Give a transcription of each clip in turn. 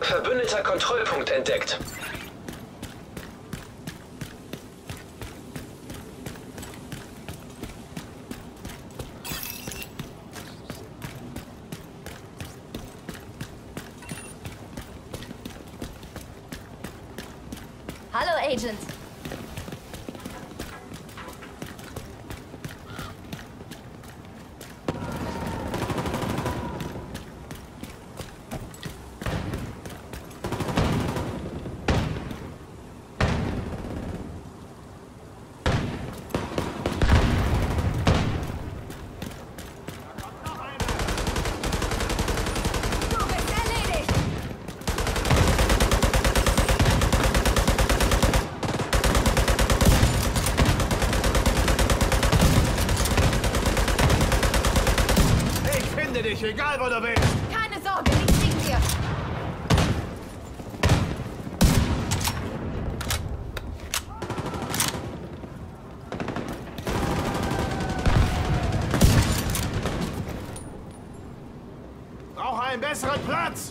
Verbündeter Kontrollpunkt entdeckt. Hallo, Agent. Egal, wo du bist! Keine Sorge, die kriegen wir. Brauche einen besseren Platz!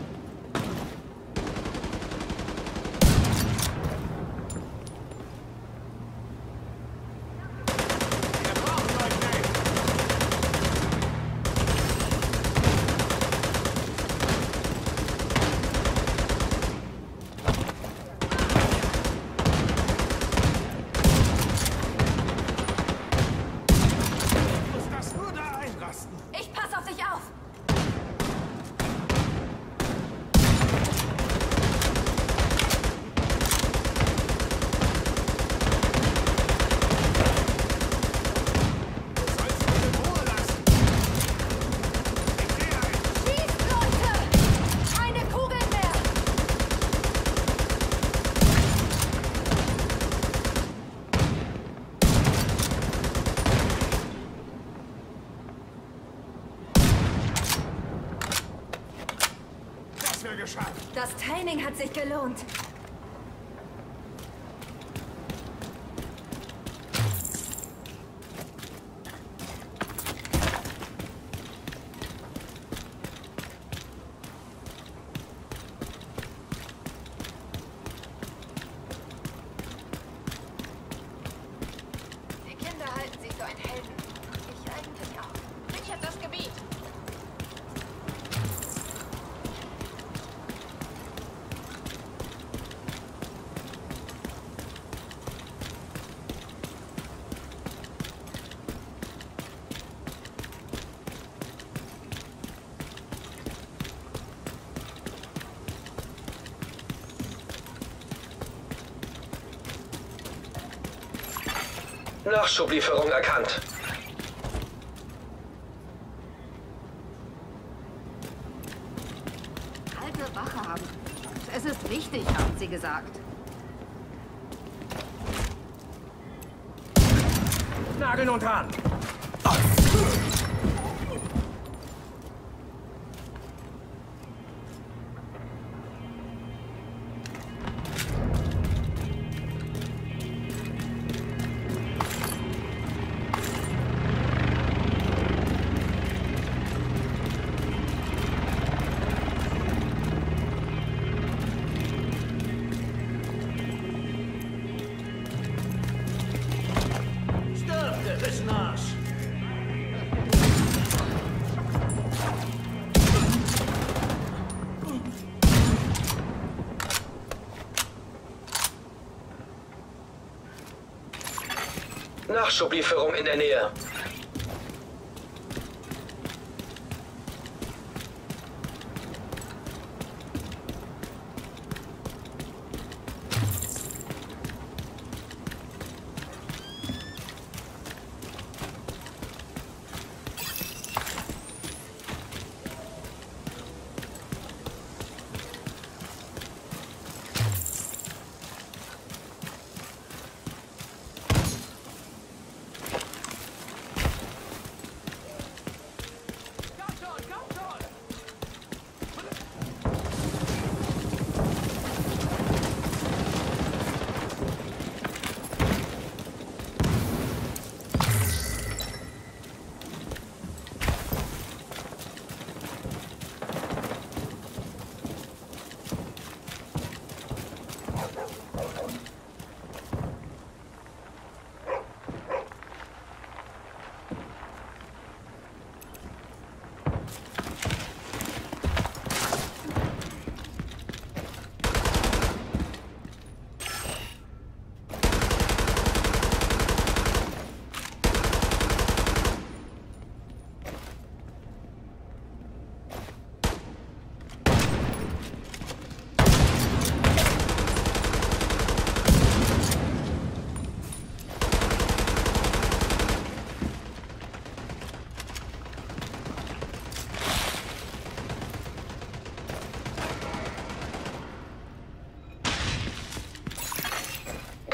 Ich pass auf dich auf. Schießt, Leute! Keine Kugeln mehr! Geschafft. Das Training hat sich gelohnt. Die Kinder halten sich für einen Helden. Ich eigentlich auch. Sichert das Gebiet. Nachschublieferung erkannt. Alte Wache haben. Es ist wichtig, haben sie gesagt. Nageln und Hahn! Nachschublieferung in der Nähe.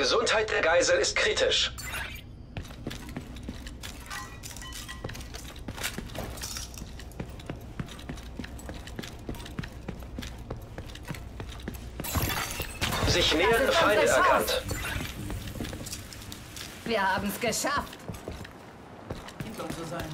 Gesundheit der Geisel ist kritisch. Sich nähernde Feinde erkannt. Wir haben es geschafft. Hinter uns zu sein.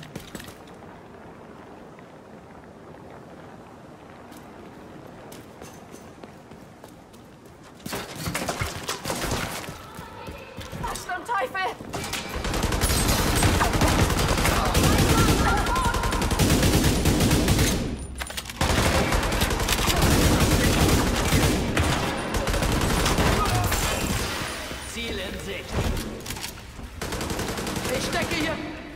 Was zum Teufel? Ziel in Sicht. Ich stecke hier.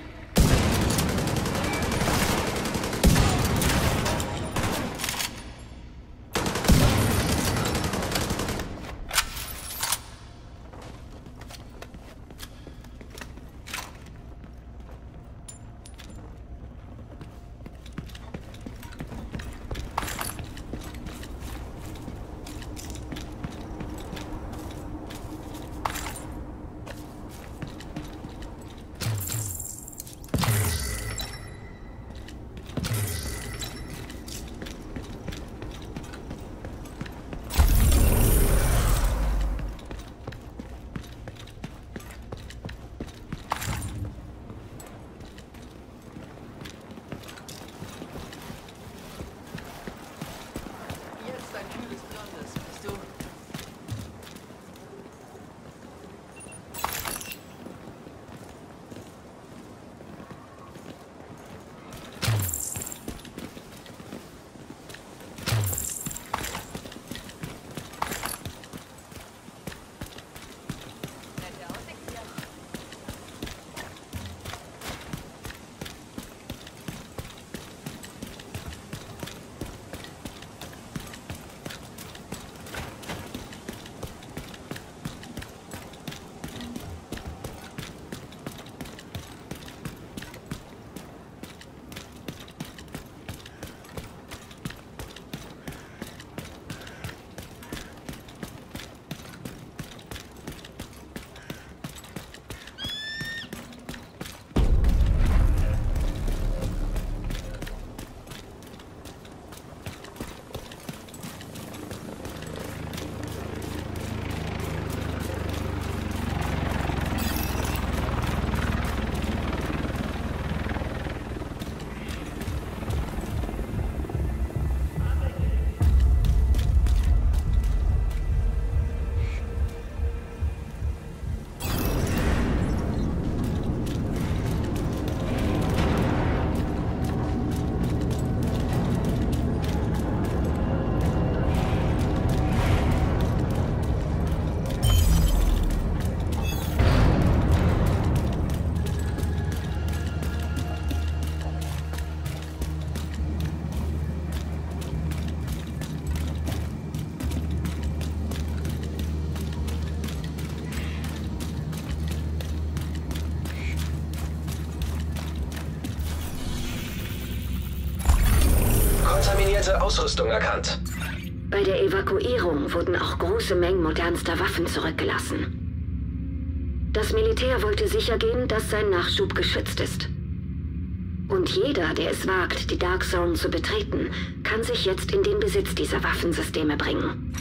Kontaminierte Ausrüstung erkannt. Bei der Evakuierung wurden auch große Mengen modernster Waffen zurückgelassen. Das Militär wollte sichergehen, dass sein Nachschub geschützt ist. Und jeder, der es wagt, die Dark Zone zu betreten, kann sich jetzt in den Besitz dieser Waffensysteme bringen.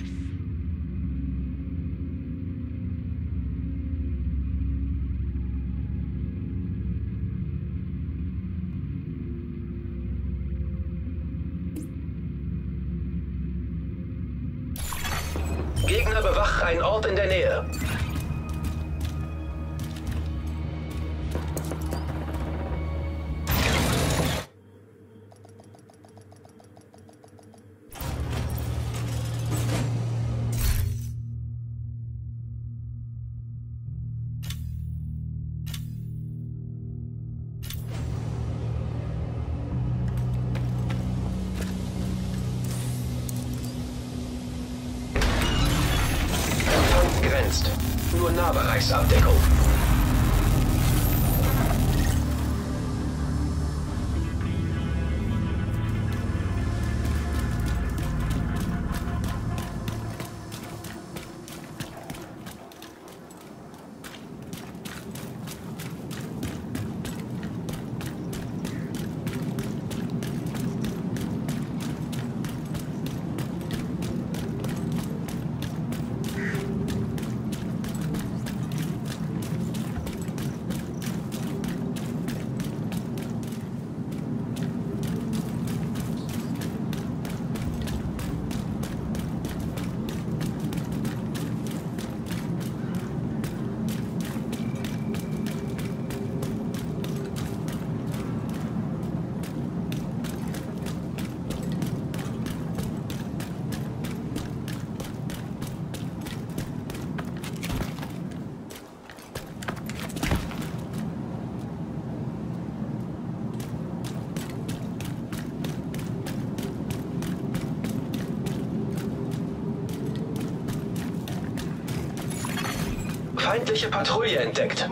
Gegner bewacht einen Ort in der Nähe. Begrenzt. Nur Nahbereichsabdeckung. Feindliche Patrouille entdeckt.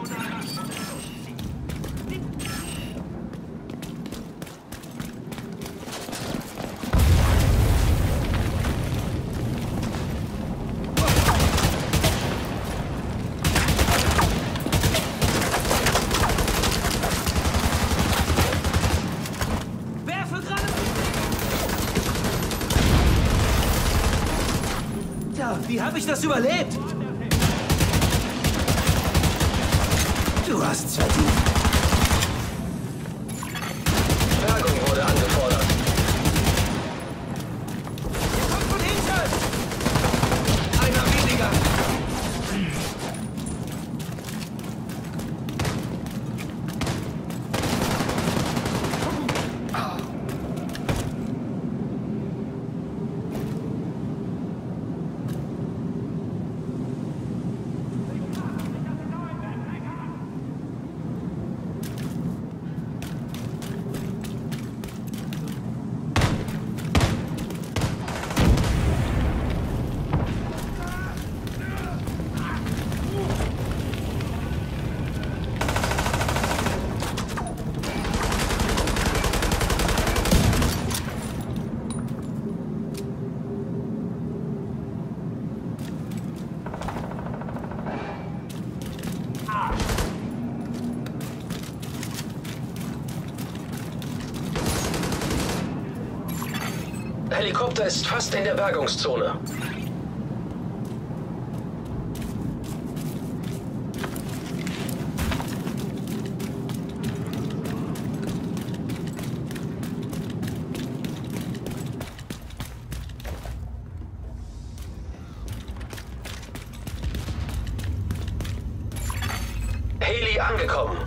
Werfe Granate! Ja, wie habe ich das überlebt? Du hast es verdient. Bergung wurde angefordert. Kommt von hinten! Einer weniger. Helikopter ist fast in der Bergungszone. Heli angekommen.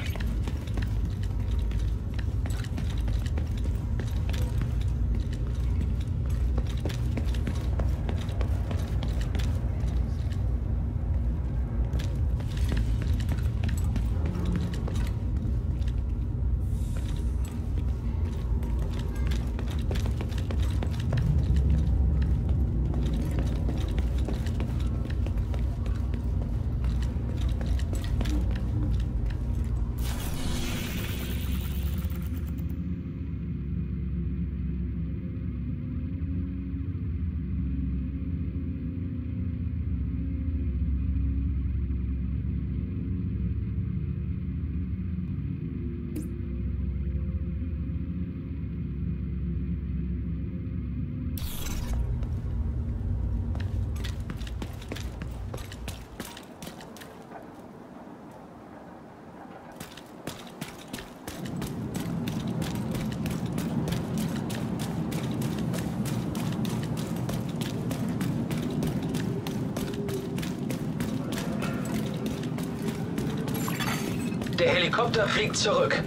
Der Helikopter fliegt zurück.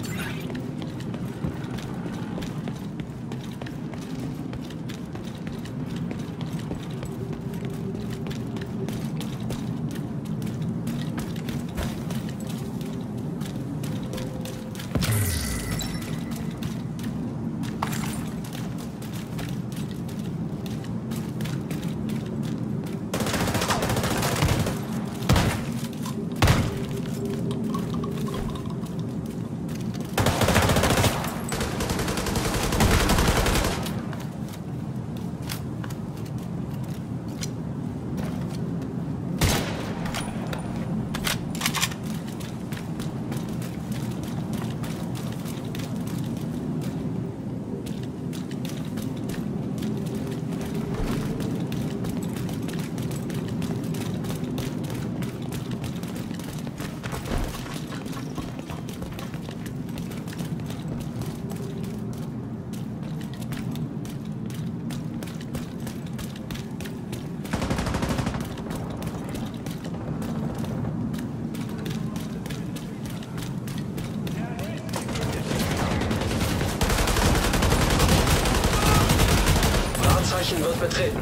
Wird betreten.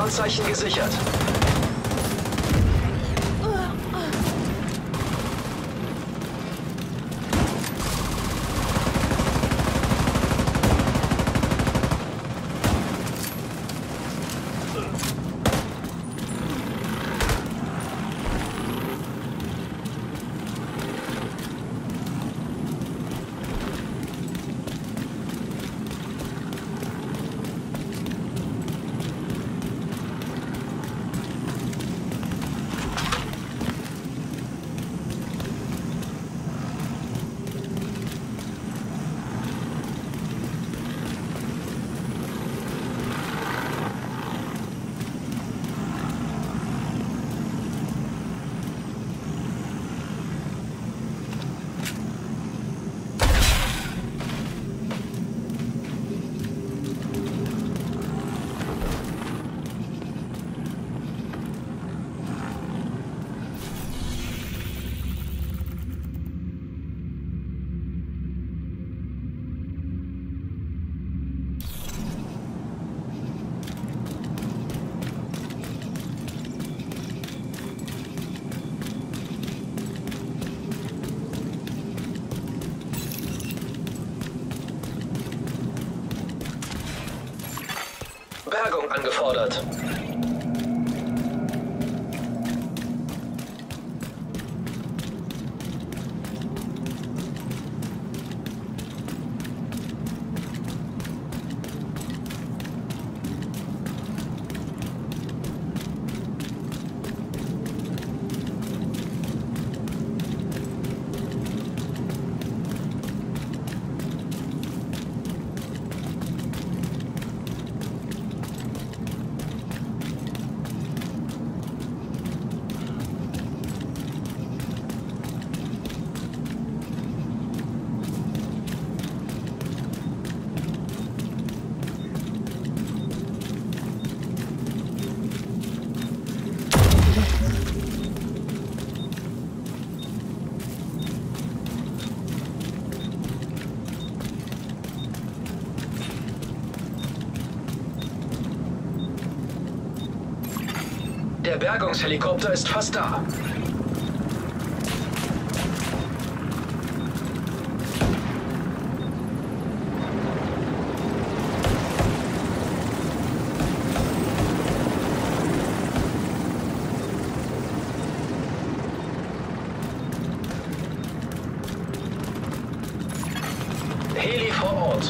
Wahrzeichen gesichert. Bergung angefordert. Der Bergungshelikopter ist fast da. Heli vor Ort.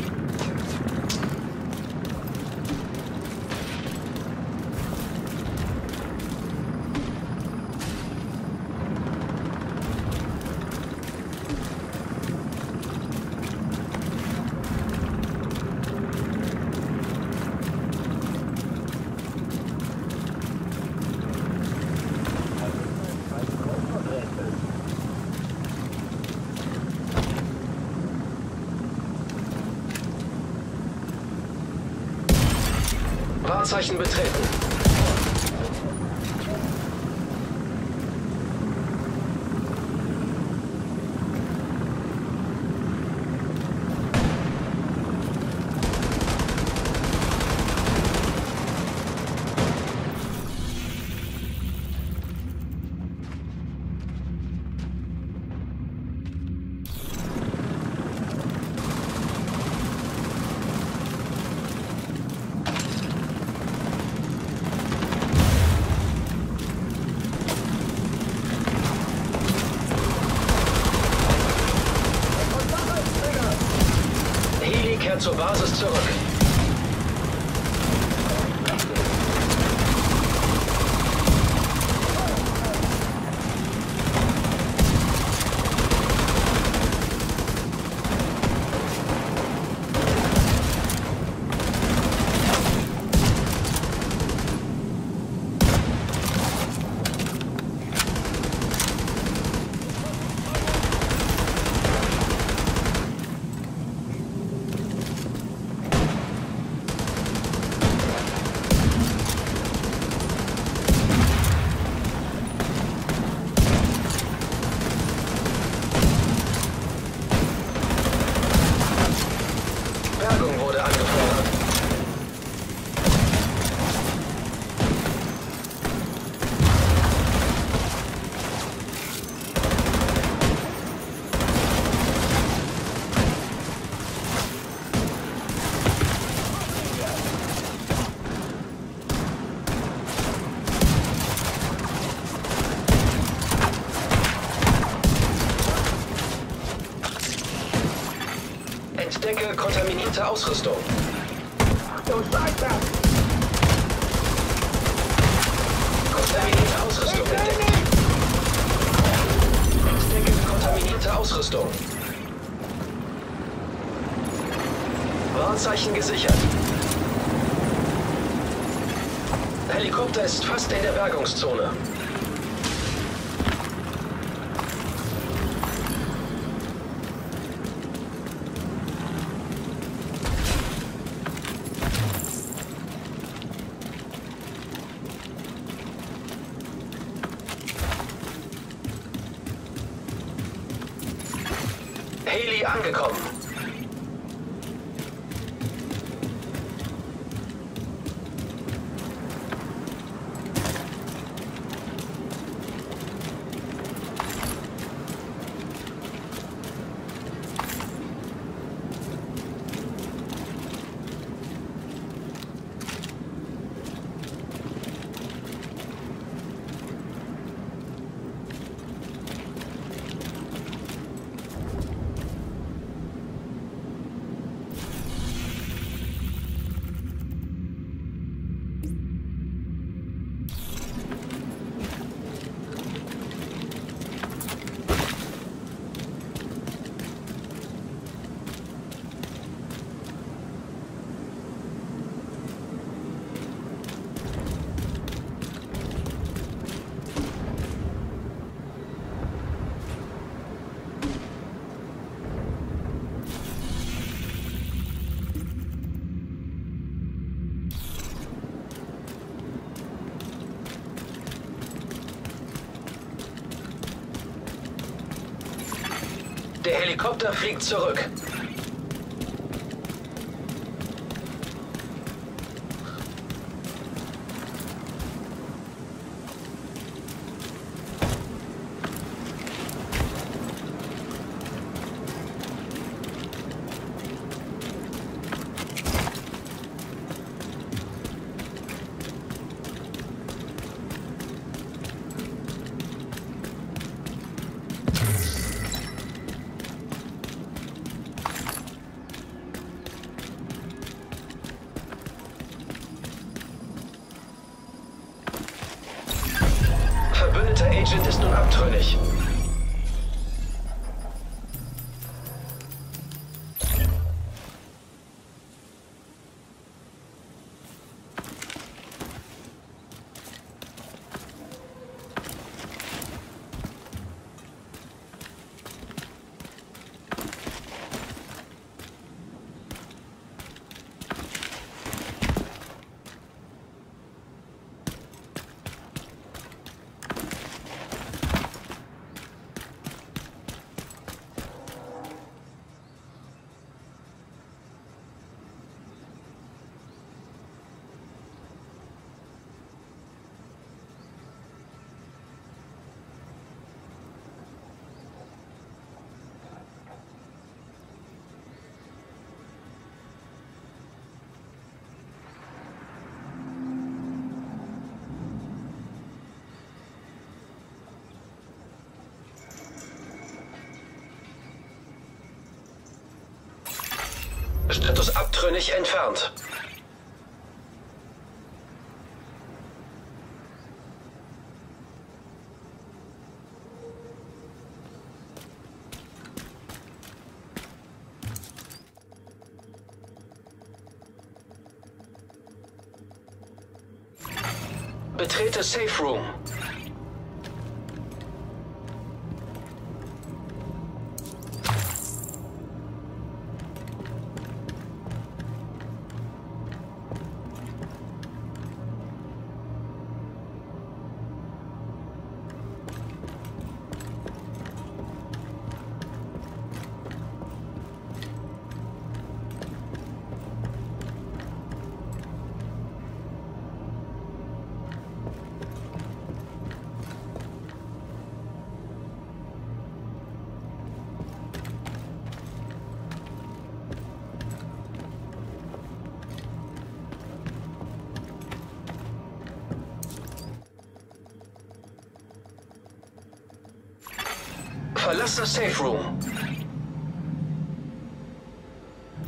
Wahrzeichen betreten. Heli kehrt zur Basis zurück. Entdecke kontaminierte Ausrüstung. Du Scheiße! Kontaminierte Ausrüstung entdeckt. Entdecke kontaminierte Ausrüstung. Wahrzeichen gesichert. Helikopter ist fast in der Bergungszone. Heli angekommen. Der Helikopter fliegt zurück. Verbündeter Agent ist nun abtrünnig. Status abtrünnig entfernt. Betrete Safe Room. Verlasse Safe Room.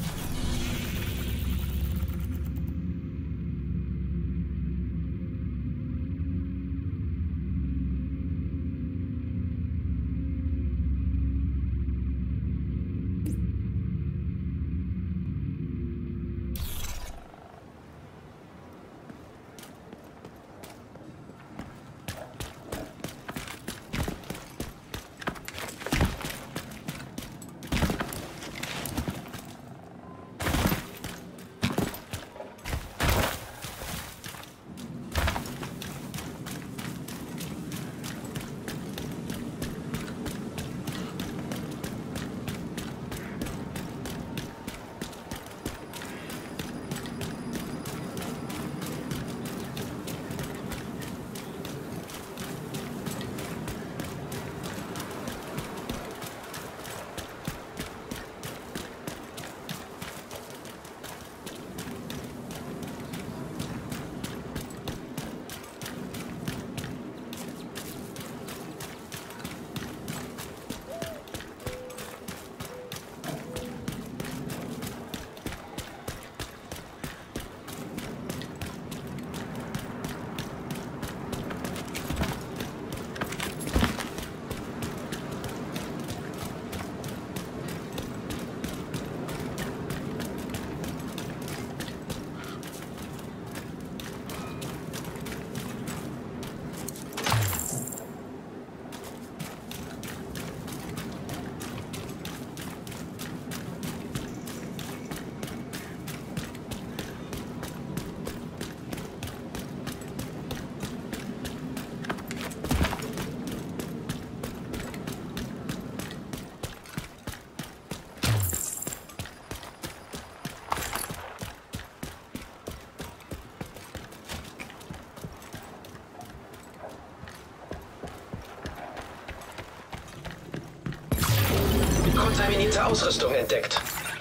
Kontaminierte Ausrüstung entdeckt.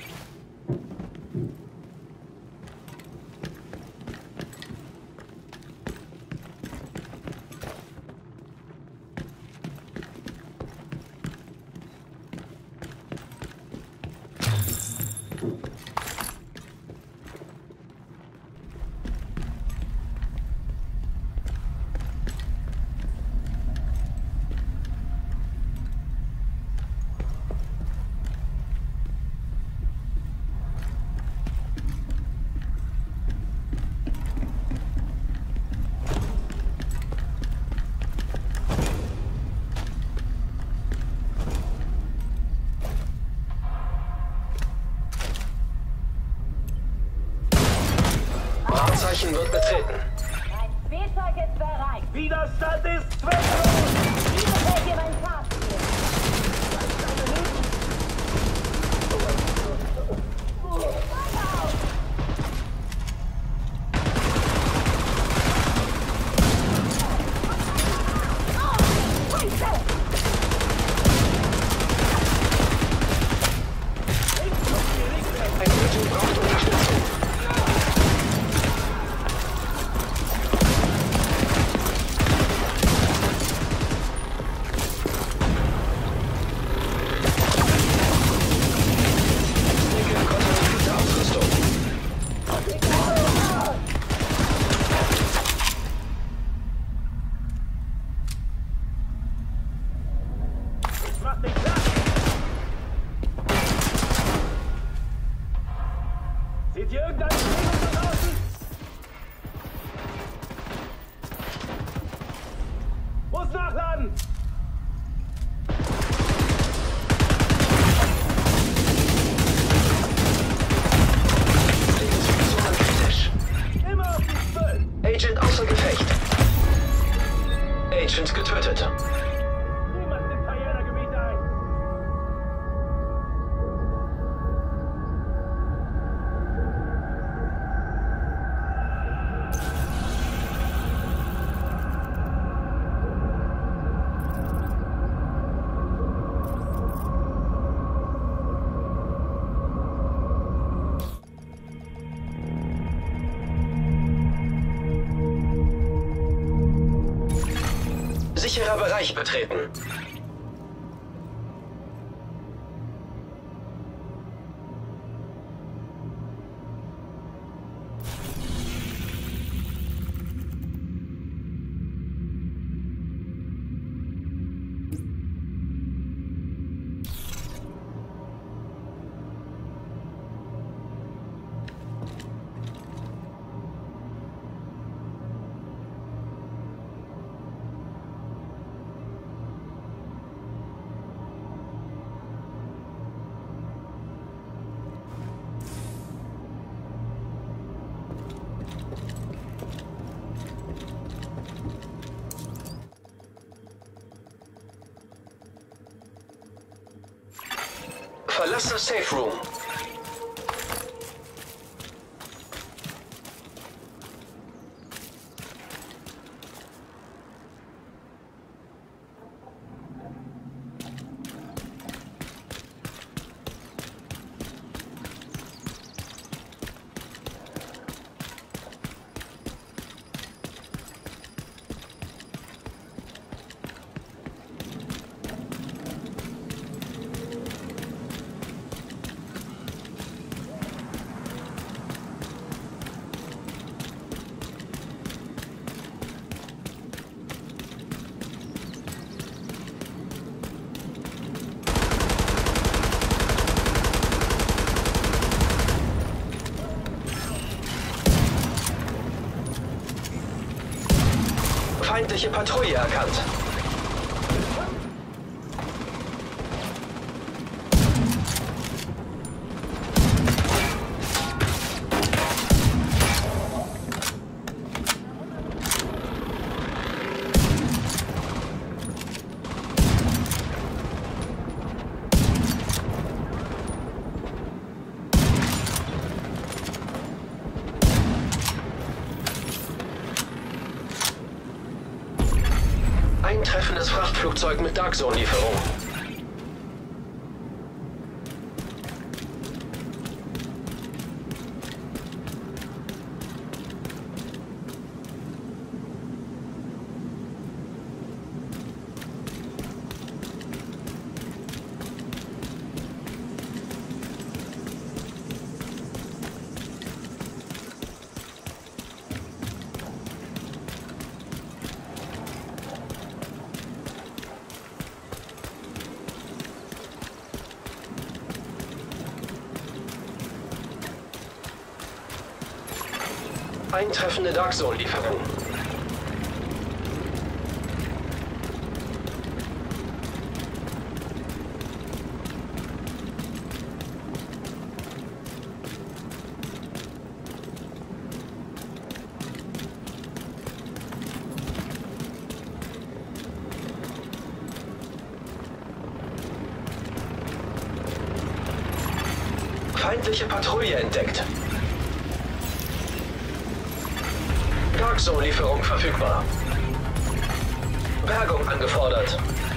Wahrzeichen wird betreten. Mein Spielzeug ist bereit. Widerstand ist zwecklos! Wie gefällt dir mein Fahrstil? Ein Agent braucht Unterstützung. Kontaminierte Ausrüstung. Mach dich klar! Seht ihr irgendeine Bewegung da draußen? Muss nachladen! Lebenssituation kritisch. Immer auf die 12! Agent außer Gefecht. Agent getötet. Niemand nimmt Karrieregebiet ein! Sicherer Bereich betreten. Verlasse Safe Room. Feindliche Patrouille erkannt. Eintreffendes Frachtflugzeug mit Dark Zone-Lieferung. Eintreffende Dark Zone-Lieferung. Feindliche Patrouille entdeckt. Dark Zone-Lieferung verfügbar. Bergung angefordert.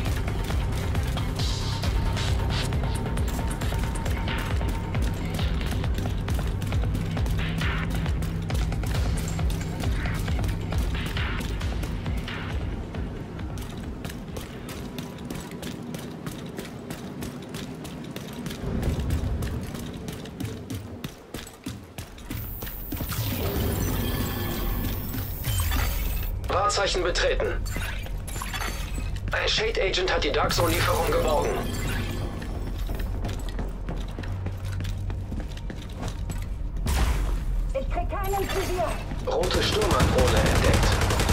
Wahrzeichen betreten. Ein Shade Agent hat die Dark Zone-Lieferung geborgen. Ich krieg keinen zu dir. Rote Stürmerdrohne entdeckt.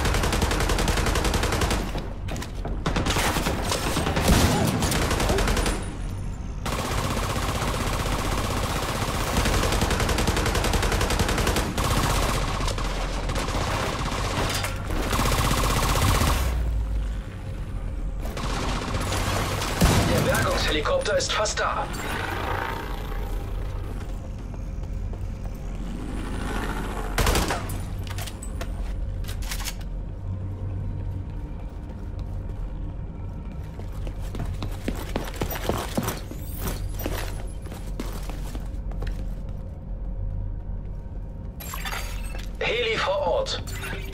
Helikopter ist fast da. Heli vor Ort.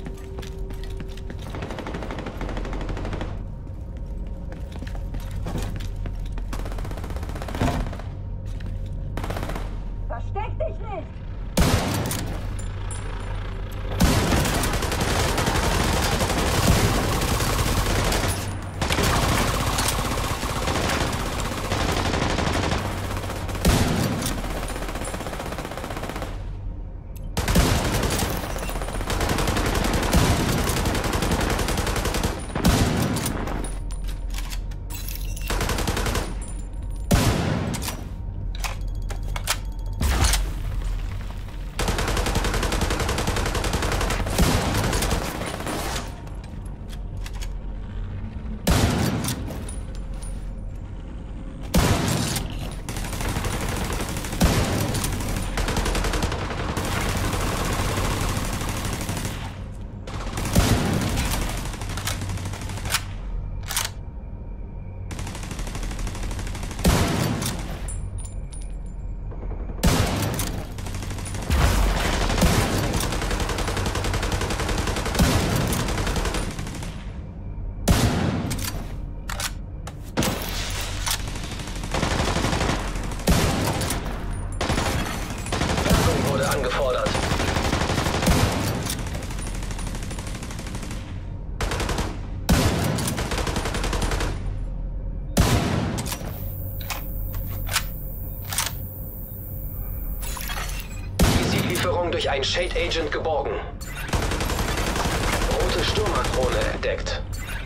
Versteck dich nicht! Angefordert. Die Lieferung durch einen Shade Agent geborgen. Rote Stürmerdrohne entdeckt.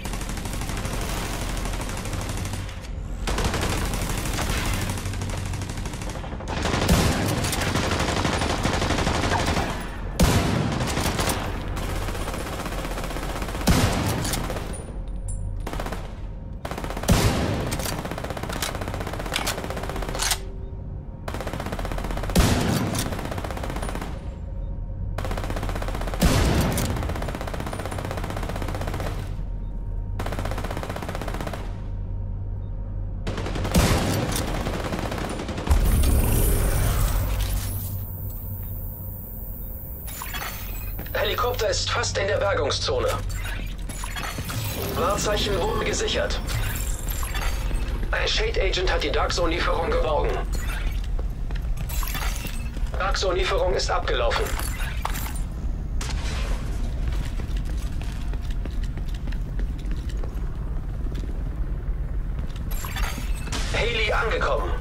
Helikopter ist fast in der Bergungszone. Wahrzeichen wurden gesichert. Ein Shade Agent hat die Dark Zone-Lieferung geborgen. Dark Zone-Lieferung ist abgelaufen. Heli angekommen.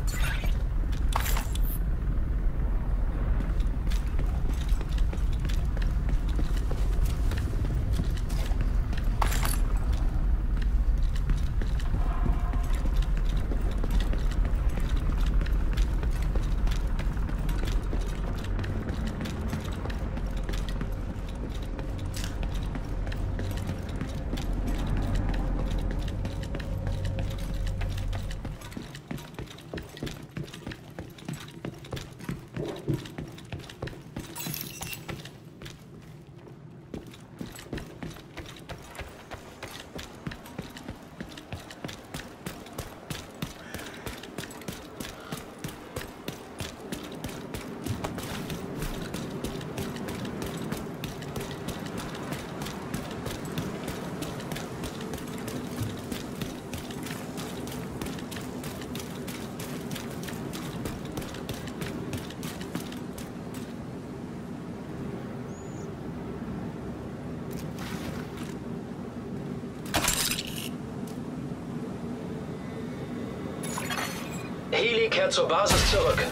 Heli kehrt zur Basis zurück.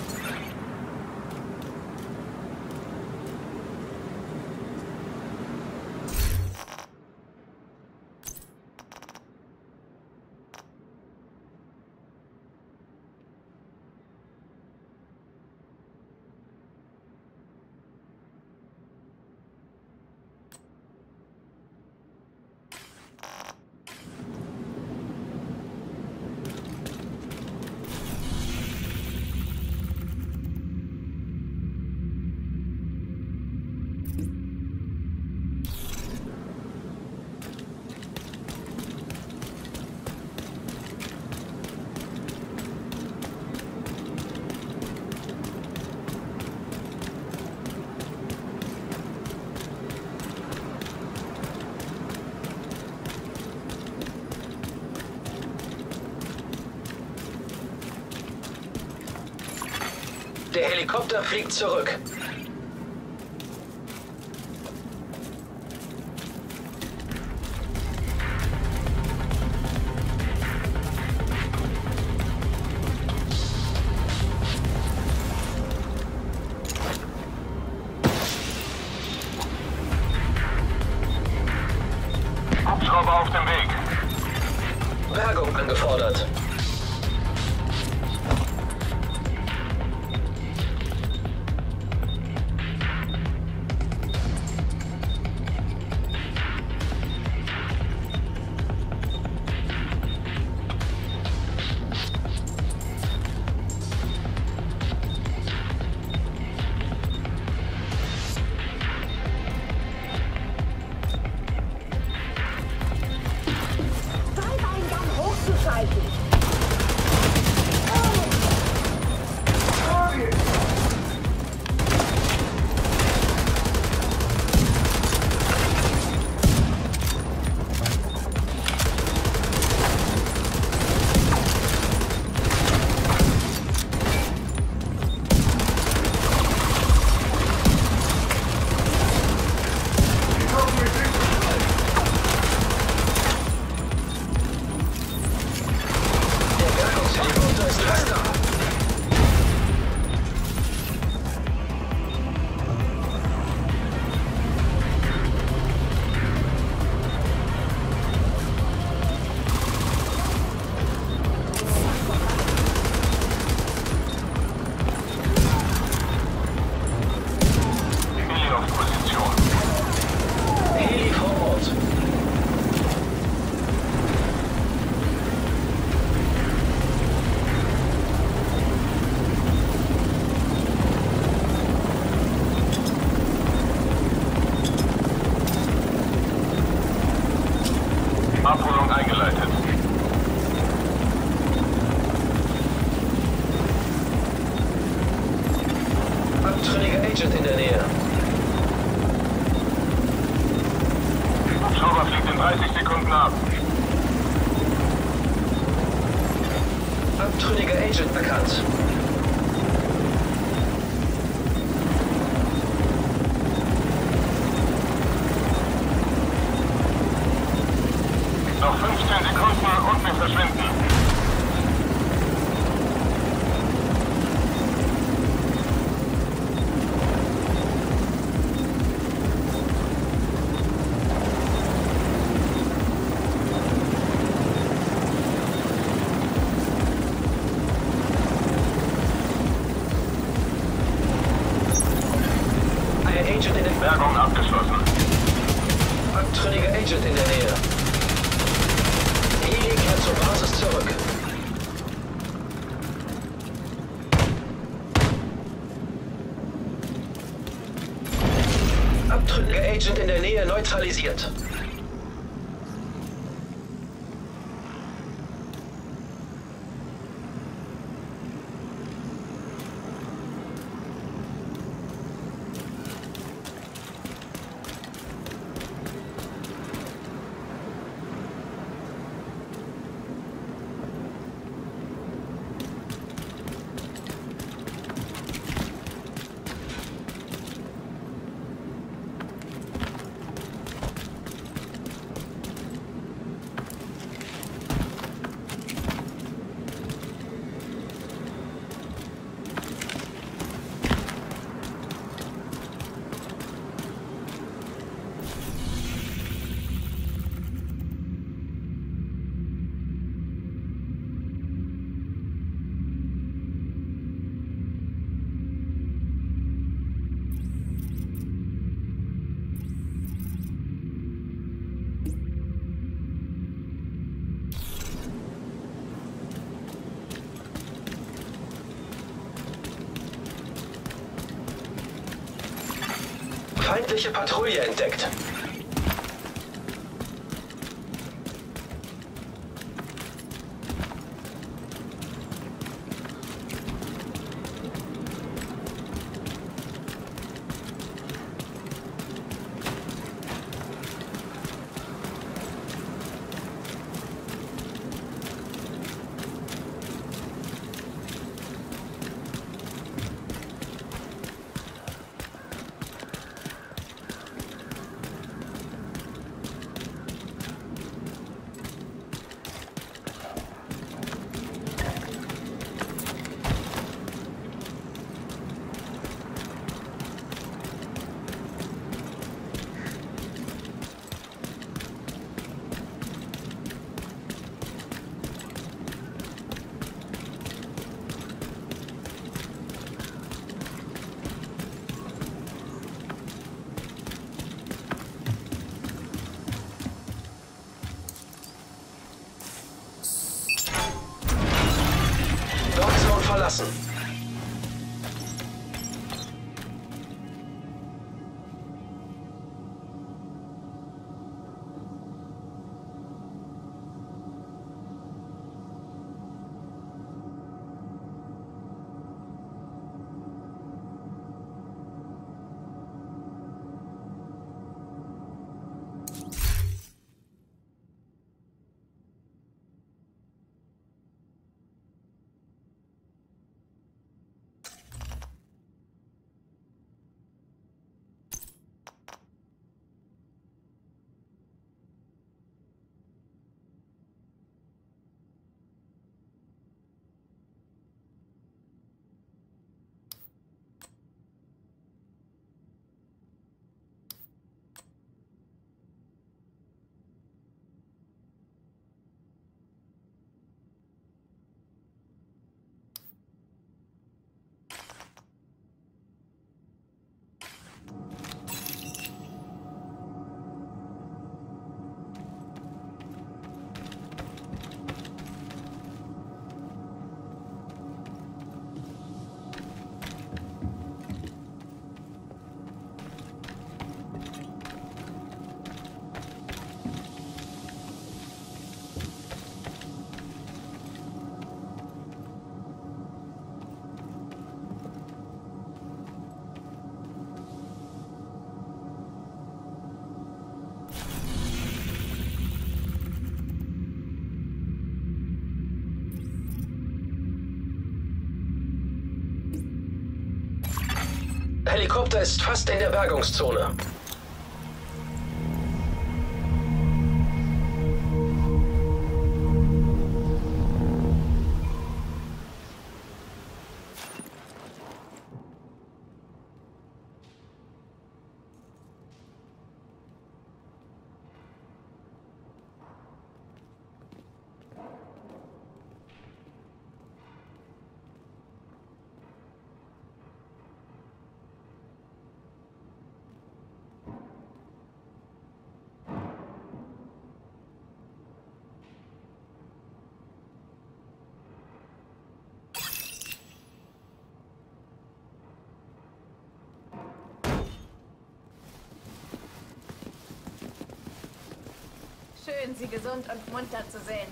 Der Helikopter fliegt zurück. Hubschrauber auf dem Weg. Bergung angefordert. Abholung eingeleitet. Abtrünniger Agent in der Nähe. Hubschrauber fliegt in 30 Sekunden ab. Abtrünniger Agent bekannt. Noch 15 Sekunden und wir verschwinden. Ein Agent in der Bergung abgeschlossen. Abtrünniger Agent in der Nähe. Heli kehrt zur Basis zurück. Abtrünniger Agent in der Nähe neutralisiert. Feindliche Patrouille entdeckt. Dockzone verlassen. Helikopter ist fast in der Bergungszone. Schön, Sie gesund und munter zu sehen.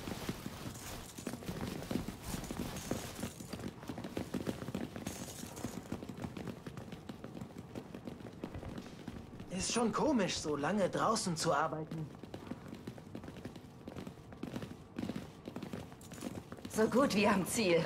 Ist schon komisch, so lange draußen zu arbeiten. So gut wie am Ziel.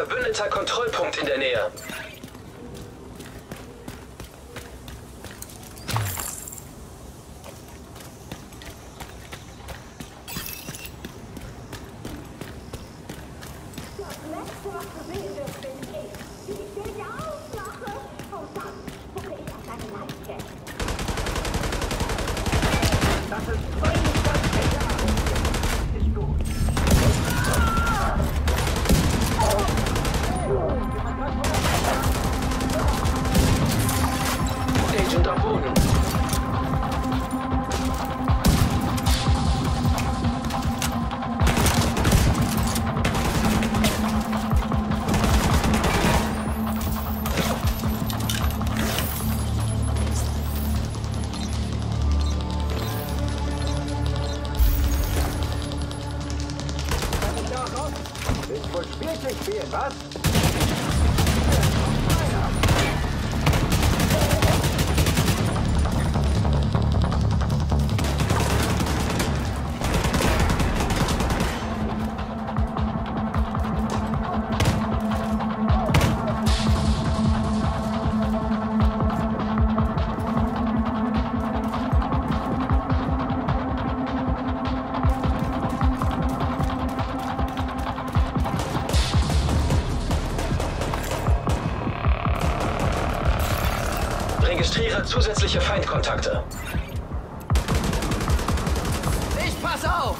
verbündeter Kontrollpunkt in der Nähe. Agent am Boden. Willst wohl Spielchen spielen, was? Registriere zusätzliche Feindkontakte. Ich pass auf!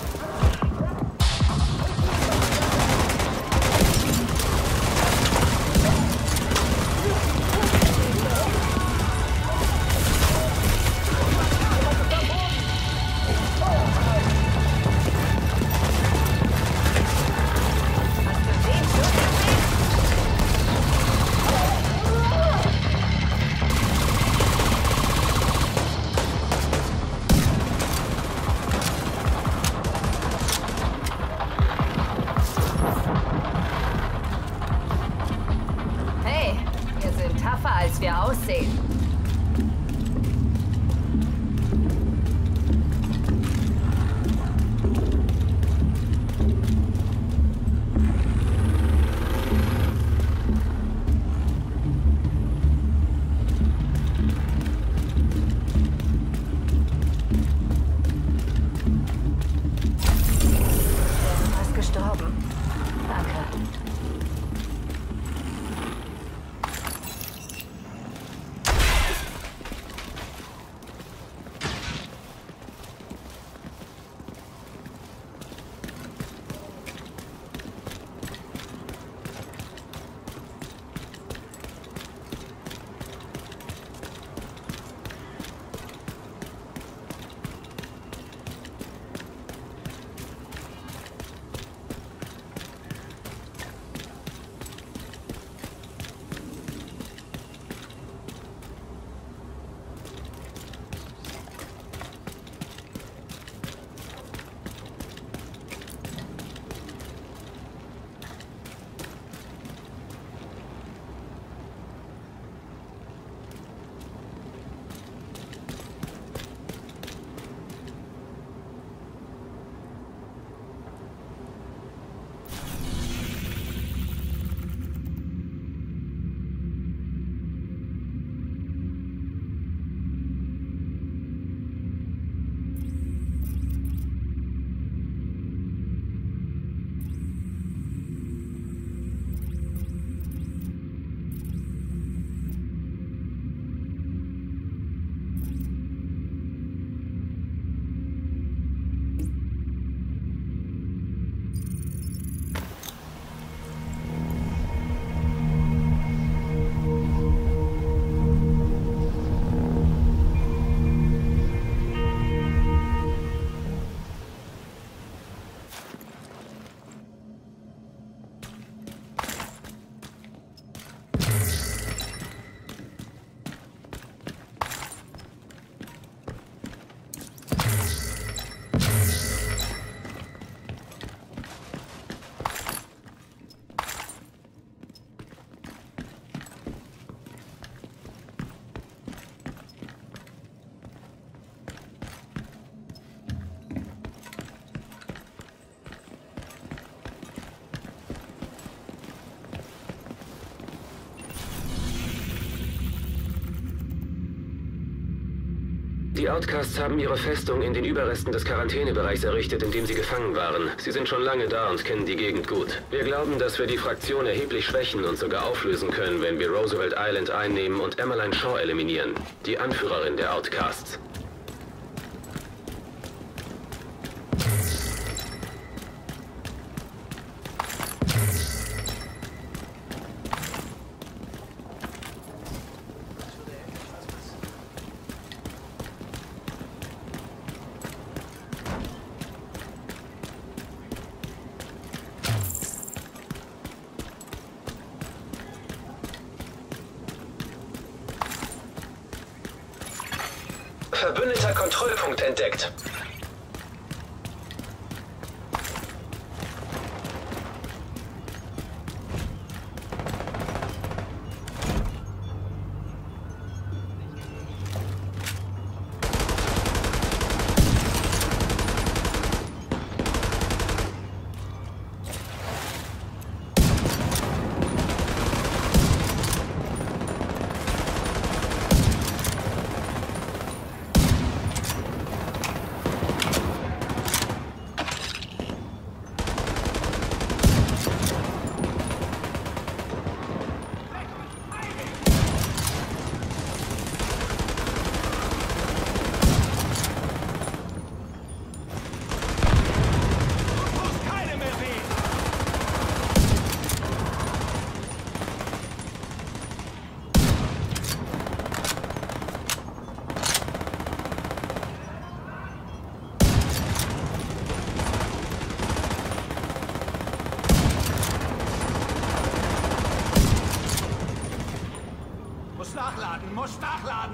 Outcasts haben ihre Festung in den Überresten des Quarantänebereichs errichtet, in dem sie gefangen waren. Sie sind schon lange da und kennen die Gegend gut. Wir glauben, dass wir die Fraktion erheblich schwächen und sogar auflösen können, wenn wir Roosevelt Island einnehmen und Emmeline Shaw eliminieren, die Anführerin der Outcasts. Verbündeter Kontrollpunkt entdeckt. Muss nachladen!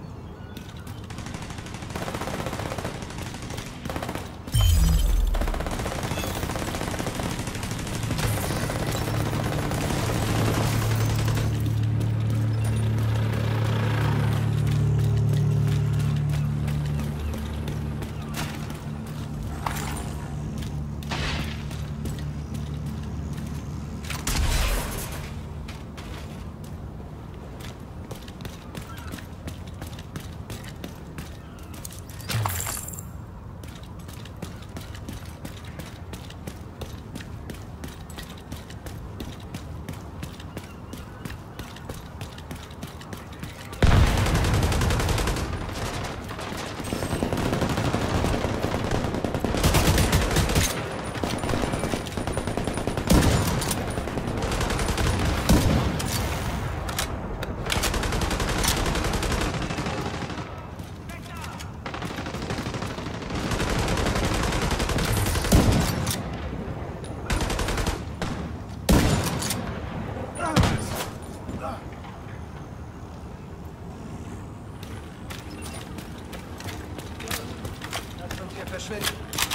Verschwinden.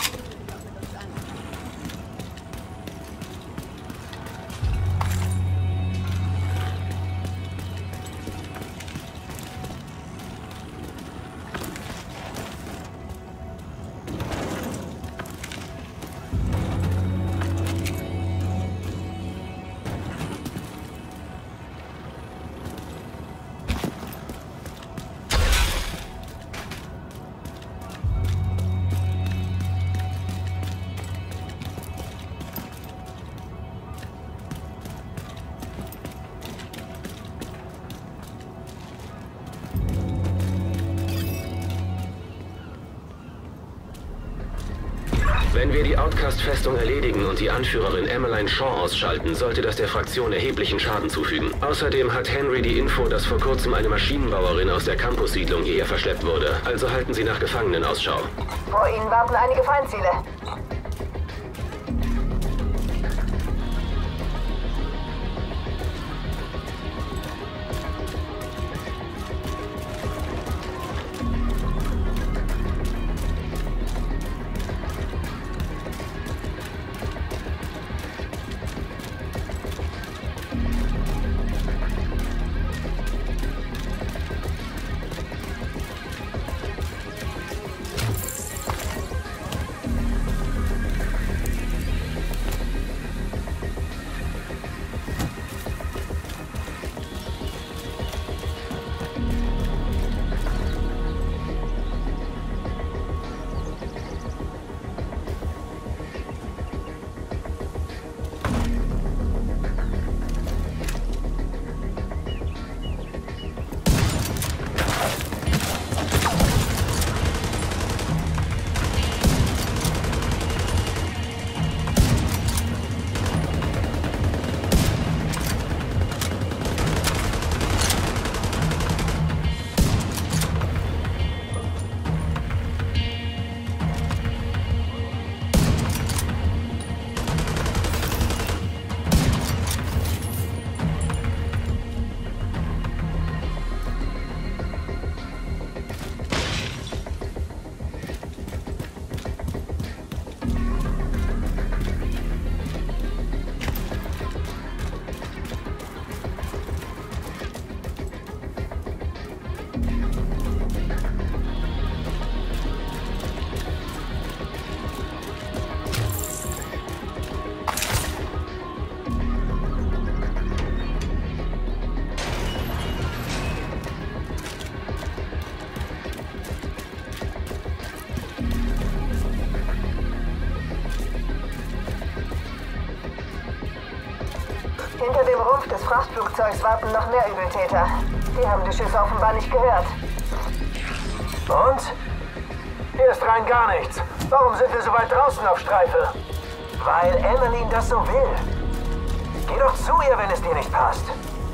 Wenn wir die Outcast-Festung erledigen und die Anführerin Emmeline Shaw ausschalten, sollte das der Fraktion erheblichen Schaden zufügen. Außerdem hat Henry die Info, dass vor kurzem eine Maschinenbauerin aus der Campus-Siedlung hierher verschleppt wurde. Also halten Sie nach Gefangenen Ausschau. Vor Ihnen warten einige Feindziele. Hinter dem Rumpf des Frachtflugzeugs warten noch mehr Übeltäter. Die haben die Schüsse offenbar nicht gehört. Und? Hier ist rein gar nichts. Warum sind wir so weit draußen auf Streife? Weil Emmeline das so will. Geh doch zu ihr, wenn es dir nicht passt.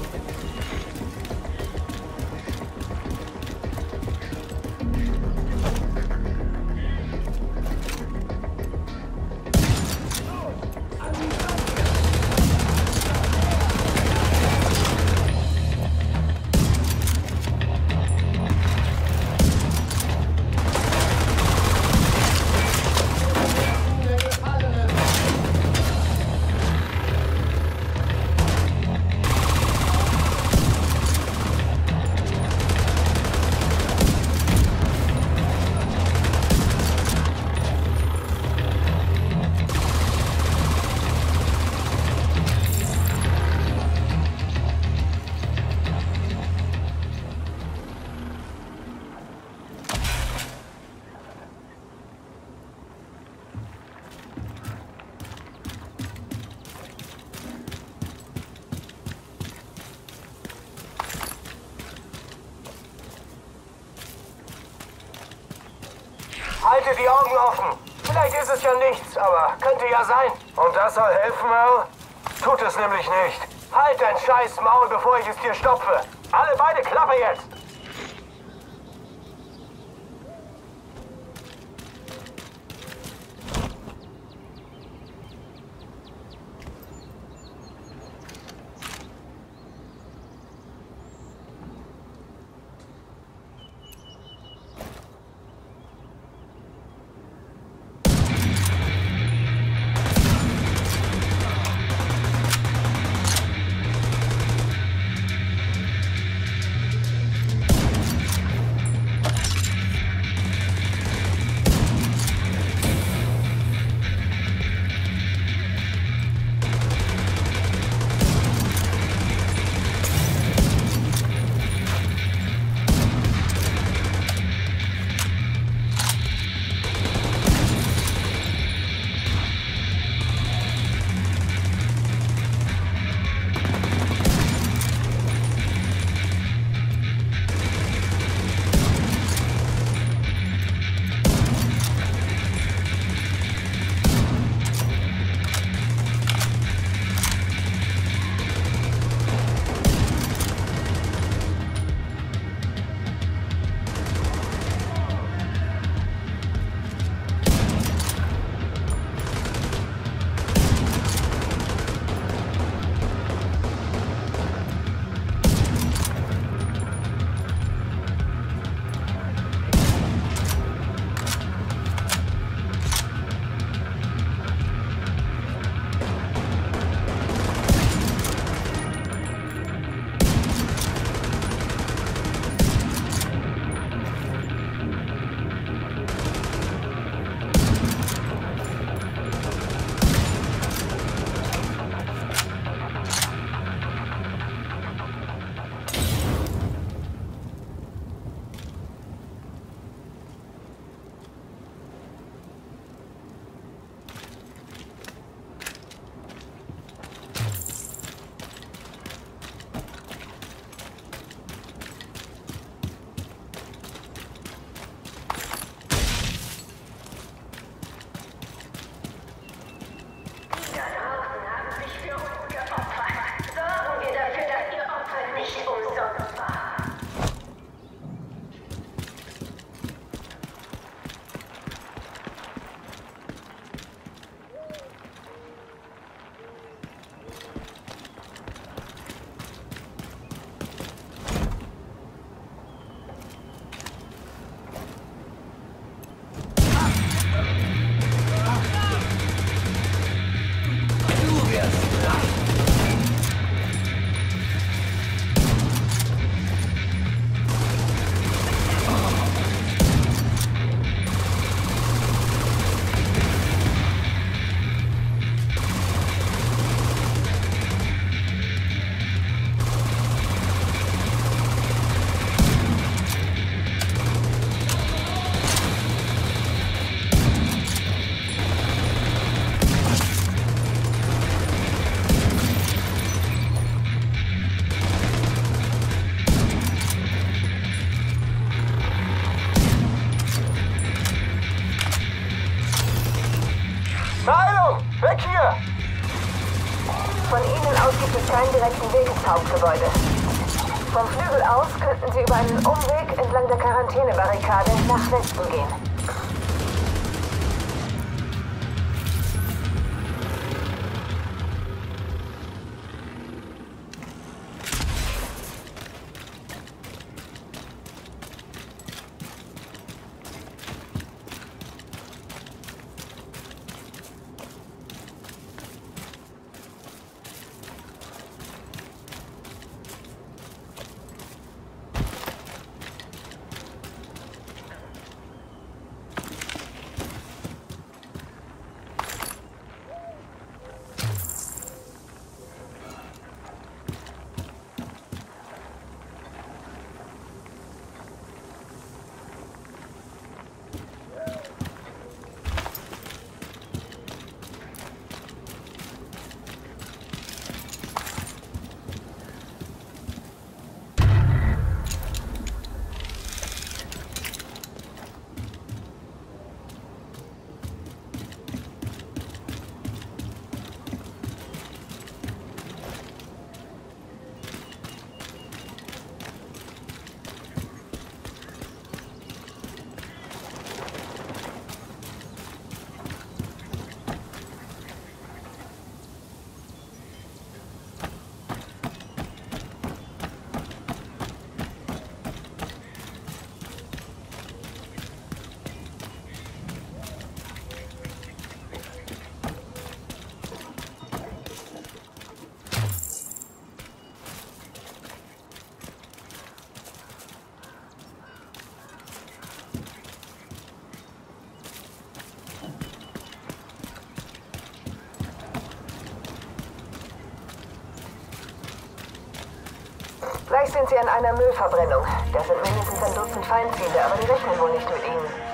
Halte die Augen offen. Vielleicht ist es ja nichts, aber könnte ja sein. Und das soll helfen, Earl? Tut es nämlich nicht. Halt dein scheiß Maul, bevor ich es dir stopfe. Alle beide Klappe jetzt! Heilung! Weg hier! Von Ihnen aus gibt es keinen direkten Weg ins Hauptgebäude. Vom Flügel aus könnten Sie über einen Umweg entlang der Quarantänebarrikade nach Westen gehen. Gleich sind Sie an einer Müllverbrennung. Da sind mindestens ein Dutzend Feindziele, aber die rechnen wohl nicht mit Ihnen.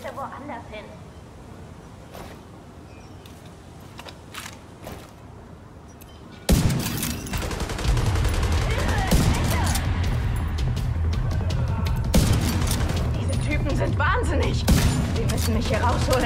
bitte woanders hin. Diese Typen sind wahnsinnig. Sie müssen mich hier rausholen.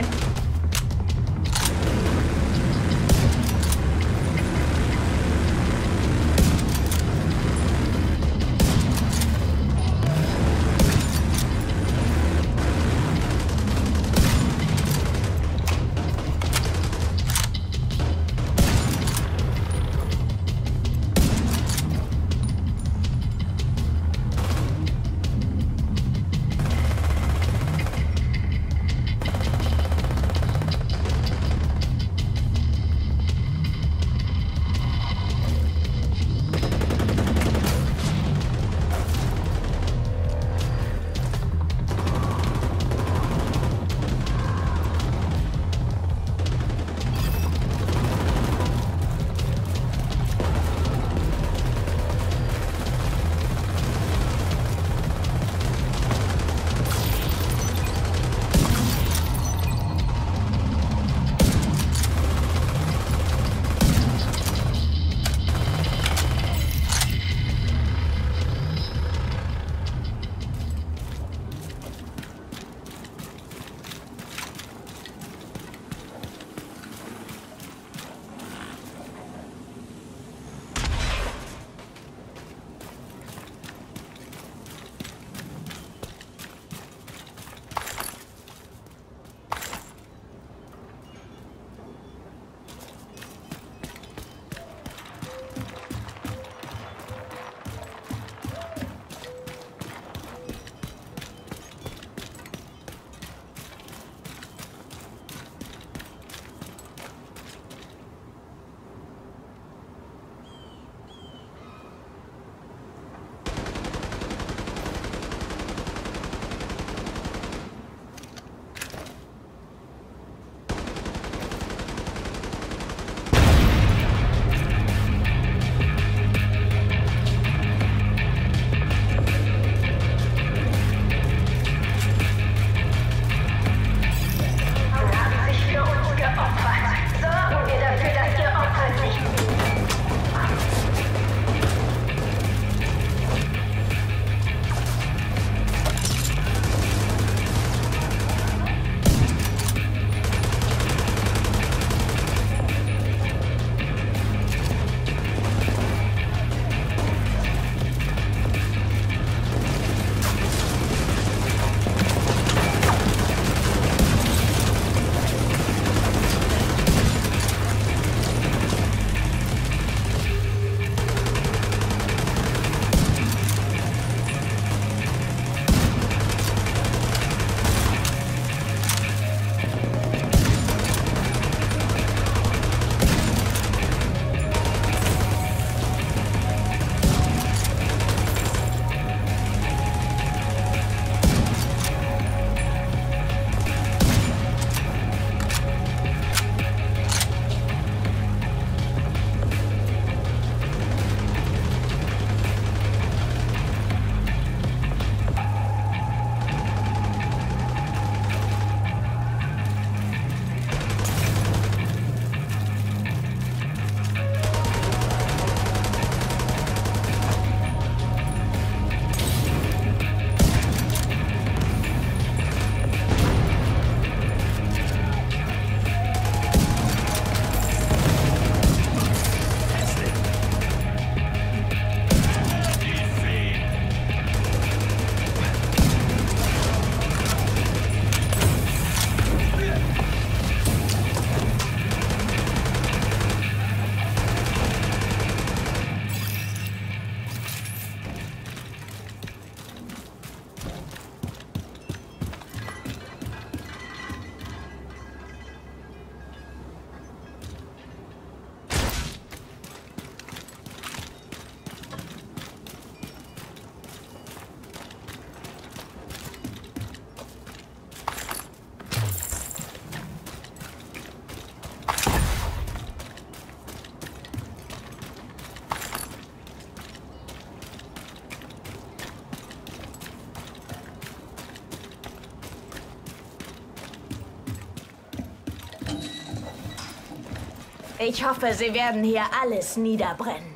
Ich hoffe, sie werden hier alles niederbrennen.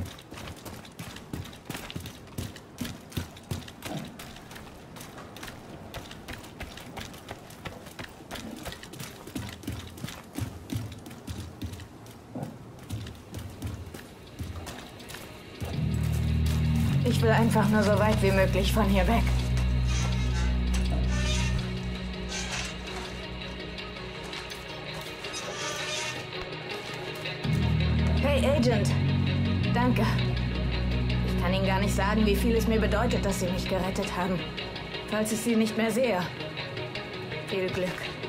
Ich will einfach nur so weit wie möglich von hier weg. Hey, Agent. Danke. Ich kann Ihnen gar nicht sagen, wie viel es mir bedeutet, dass Sie mich gerettet haben. Falls ich Sie nicht mehr sehe. Viel Glück.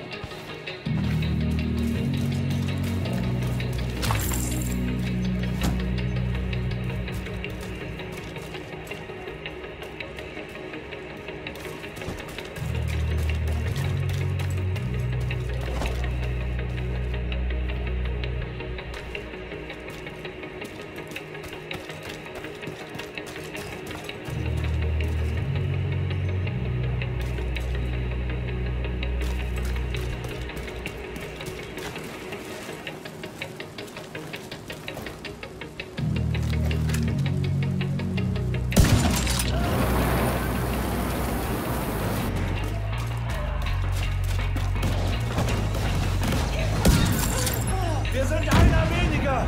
Wir sind einer weniger!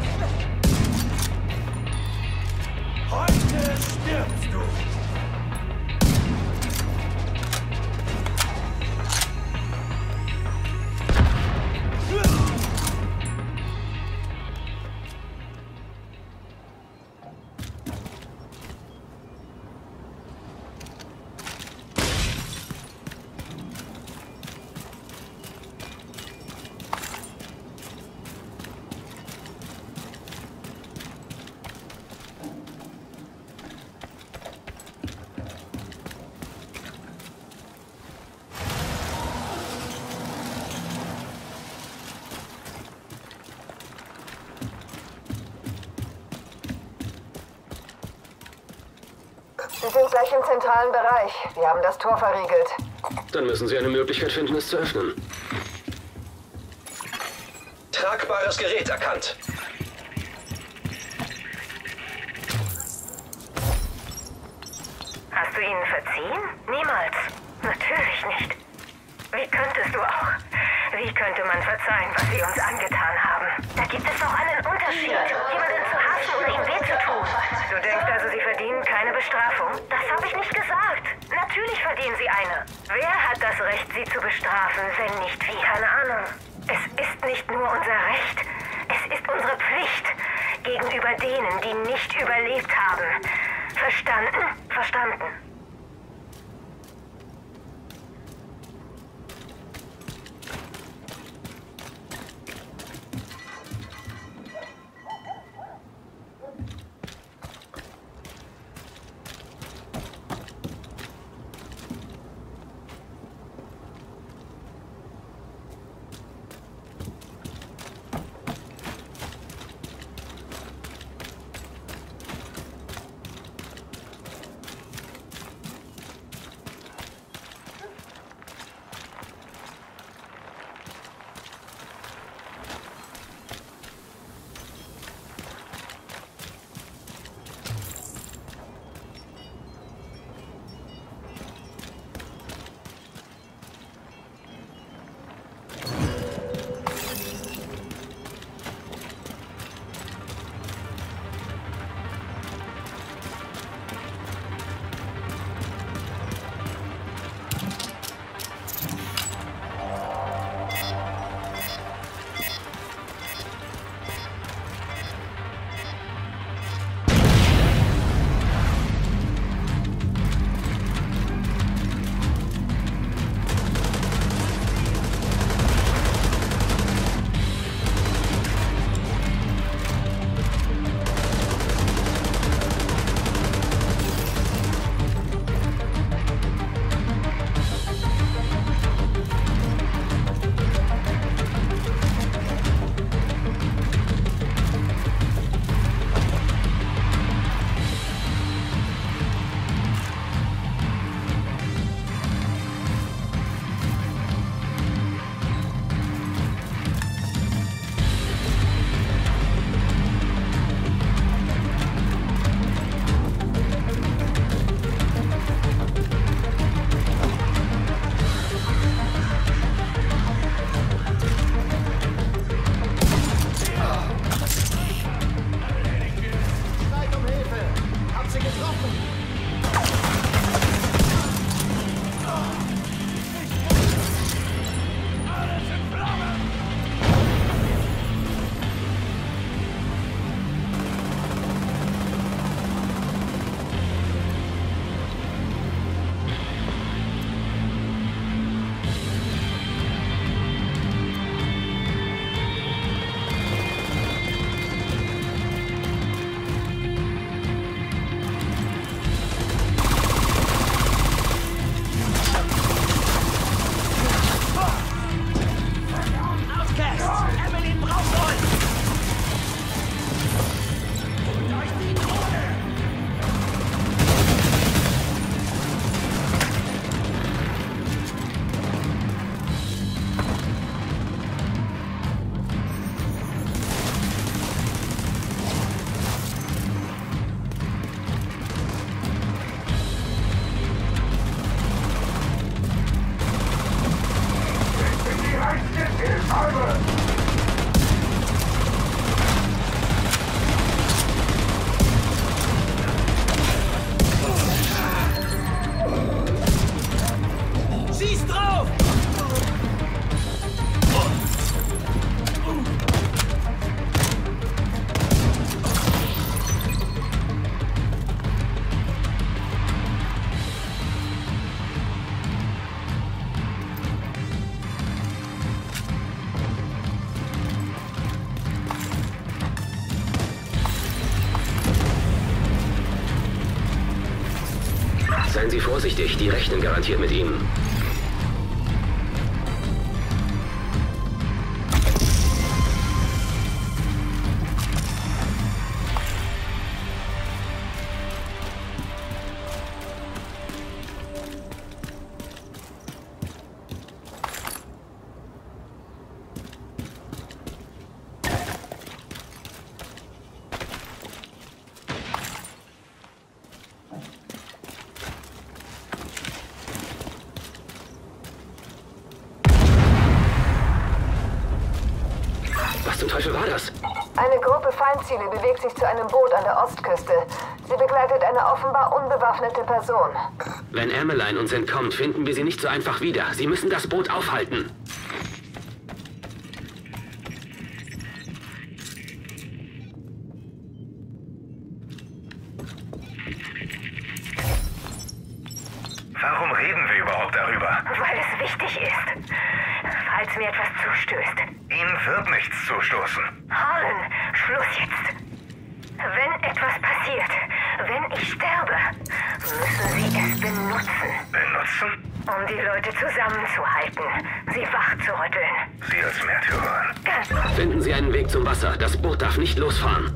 Heute stirbst du! Sie sind gleich im zentralen Bereich. Wir haben das Tor verriegelt. Dann müssen Sie eine Möglichkeit finden, es zu öffnen. Tragbares Gerät erkannt. Hast du ihnen verziehen? Niemals. Natürlich nicht. Wie könntest du auch? Wie könnte man verzeihen, was sie uns angetan haben? Da gibt es doch einen Unterschied. Jemanden zu hassen oder ihm weh zu tun. Du denkst also, sie verdienen keine Bestrafung? Das habe ich nicht gesagt. Natürlich verdienen sie eine. Wer hat das Recht, sie zu bestrafen, wenn nicht wir? Keine Ahnung. Es ist nicht nur unser Recht. Es ist unsere Pflicht. Gegenüber denen, die nicht überlebt haben. Verstanden? Verstanden. Seien Sie vorsichtig, die rechnen garantiert mit Ihnen. Was zum Teufel war das? Eine Gruppe Feindziele bewegt sich zu einem Boot an der Ostküste. Sie begleitet eine offenbar unbewaffnete Person. Wenn Emmeline uns entkommt, finden wir sie nicht so einfach wieder. Sie müssen das Boot aufhalten. Warum reden wir überhaupt darüber? Weil es wichtig ist. Falls mir etwas zustößt. Ihnen wird nichts zustoßen. Harlan, Schluss jetzt. Wenn etwas passiert, wenn ich sterbe, müssen Sie es benutzen. Benutzen? Um die Leute zusammenzuhalten, sie wach zu rütteln. Sie als Märtyrerin. Ganz Finden Sie einen Weg zum Wasser. Das Boot darf nicht losfahren.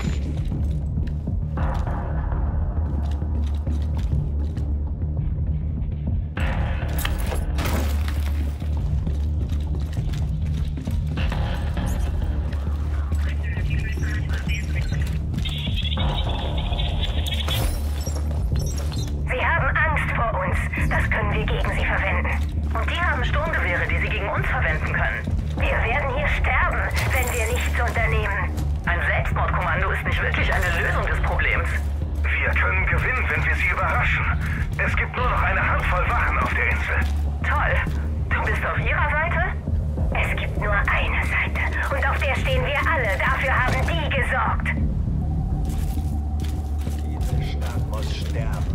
Sturmgewehre, die sie gegen uns verwenden können. Wir werden hier sterben, wenn wir nichts unternehmen. Ein Selbstmordkommando ist nicht wirklich eine Lösung des Problems. Wir können gewinnen, wenn wir sie überraschen. Es gibt nur noch eine Handvoll Wachen auf der Insel. Toll. Du bist auf ihrer Seite? Es gibt nur eine Seite. Und auf der stehen wir alle. Dafür haben die gesorgt. Diese Stadt muss sterben.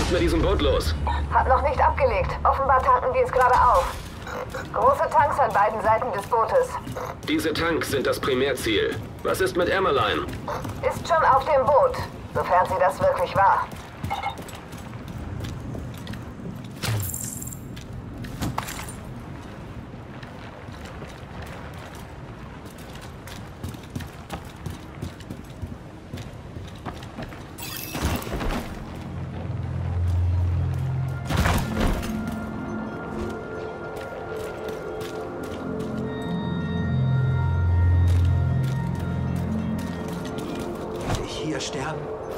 ist mit diesem Boot los? Hat noch nicht abgelegt. Offenbar tanken die es gerade auf. Große Tanks an beiden Seiten des Bootes. Diese Tanks sind das Primärziel. Was ist mit Emmeline? Ist schon auf dem Boot, sofern sie das wirklich war. Hier sterben?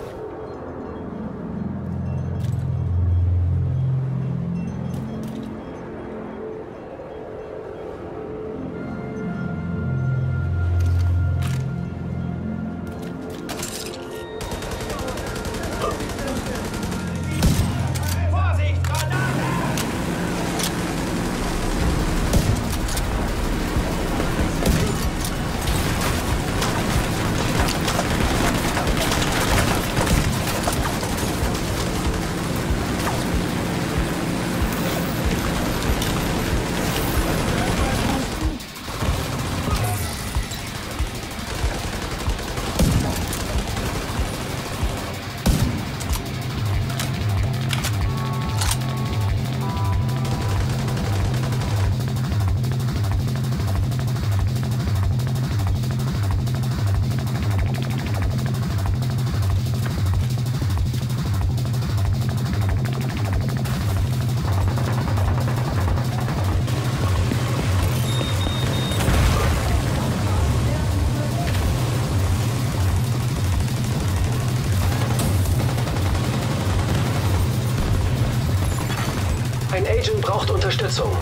Ein Agent braucht Unterstützung.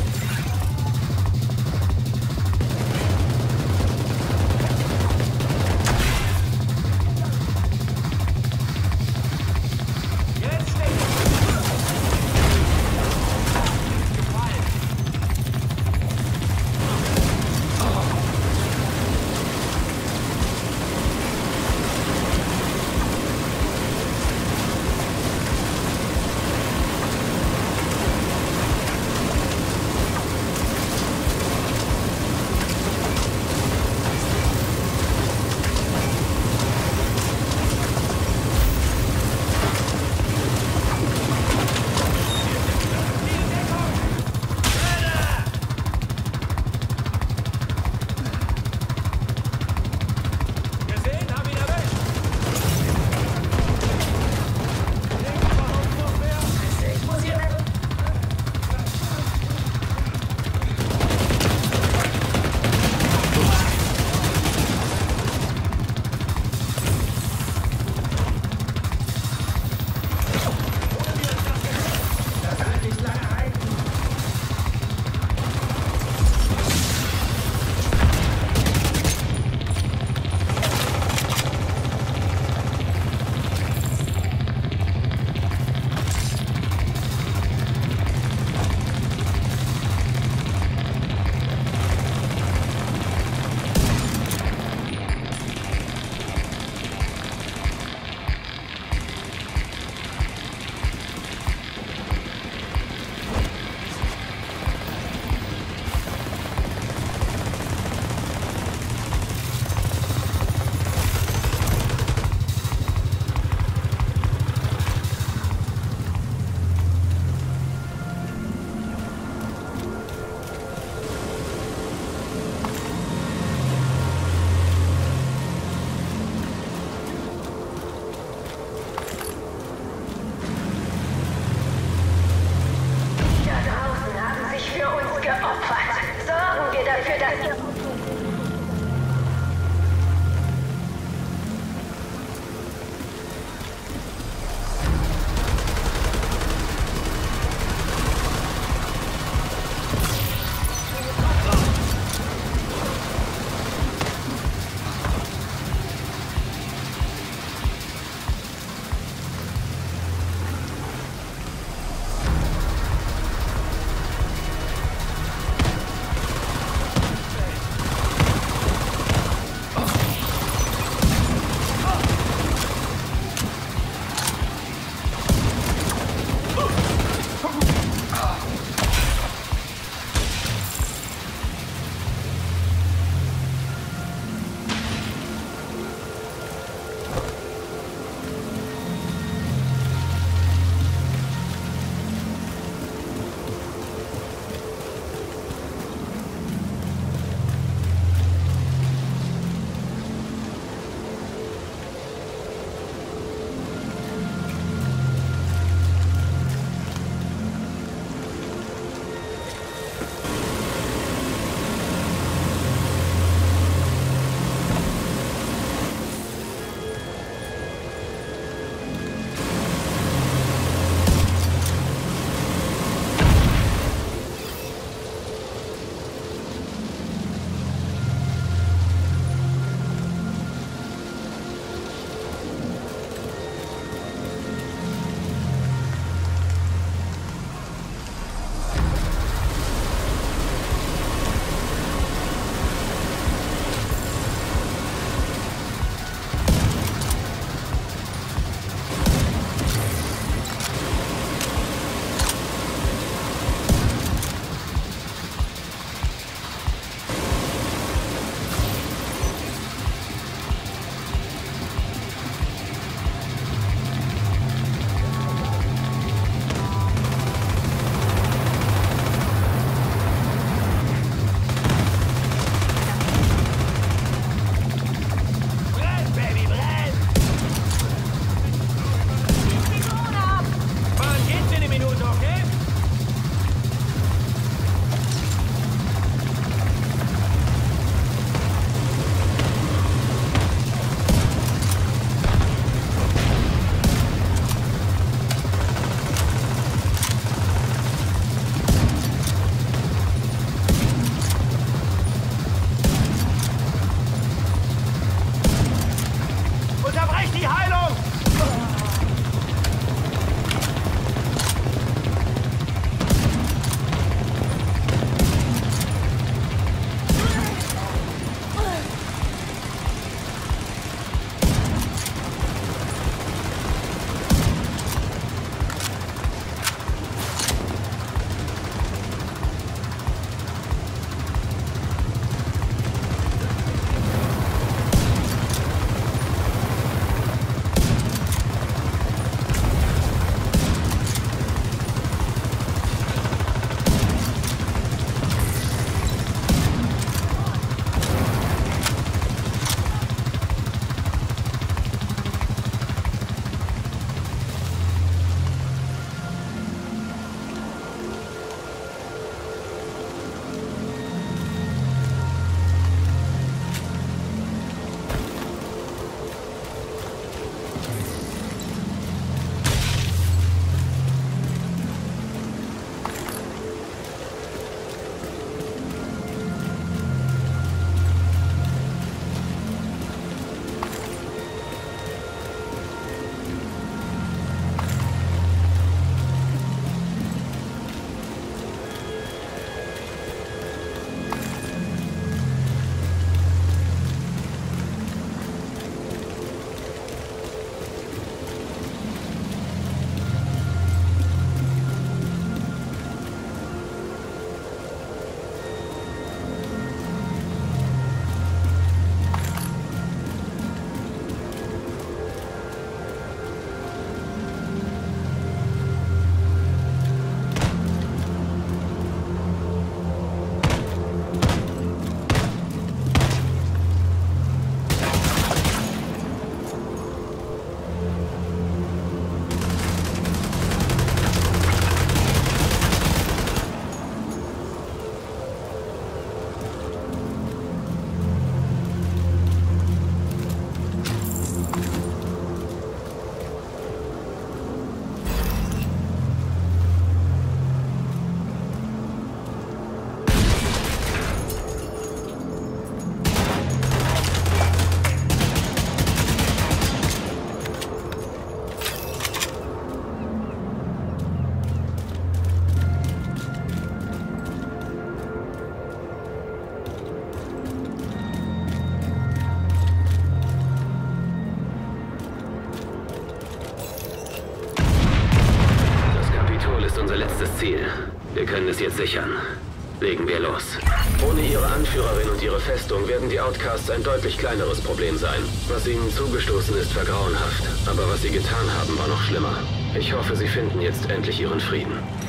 organisiert sichern. Legen wir los. Ohne ihre Anführerin und ihre Festung werden die Outcasts ein deutlich kleineres Problem sein. Was ihnen zugestoßen ist, war grauenhaft. Aber was sie getan haben, war noch schlimmer. Ich hoffe, sie finden jetzt endlich ihren Frieden.